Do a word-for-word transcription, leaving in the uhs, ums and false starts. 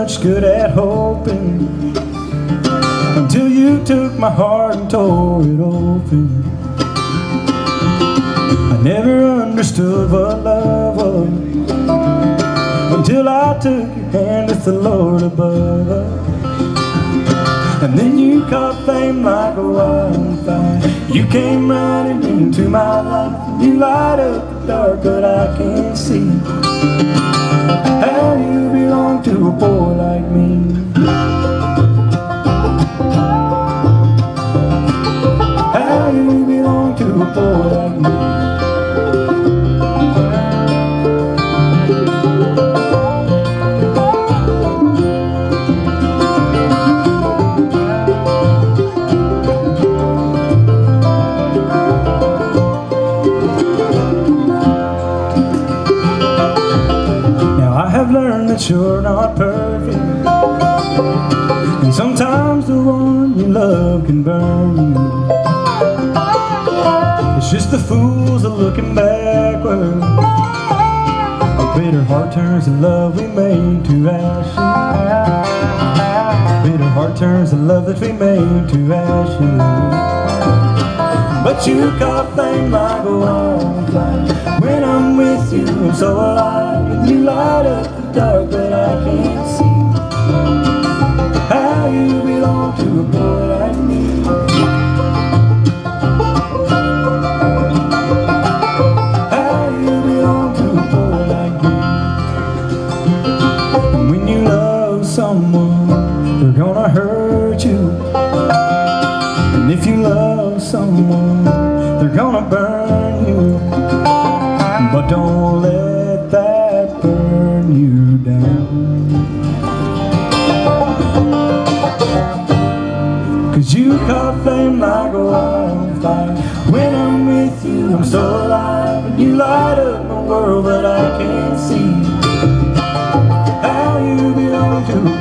much good at hoping, until you took my heart and tore it open. I never understood what love was, until I took your hand with the Lord above us. And then you caught flame like a wildfire. You came running into my life. You light up the dark, but I can't see how you belong to a boy like me. How you belong to a boy like me. I've learned that you're not perfect, and sometimes the one you love can burn you. It's just the fools are looking backward. A bitter heart turns the love we made to ashes. A bitter heart turns the love that we made to ashes. But you caught flame like a wildfire. When I'm with you, I'm so alive. You light up the dark, but I can't see how you belong to a boy like me. How you belong to a boy like me. And when you love someone, they're gonna hurt you. And if you love someone, they're gonna burn you. But don't let that burn you down, 'cause you caught flame like a wildfire. When I'm with you, I'm so alive. And you light up my world, but I can't see how you belong to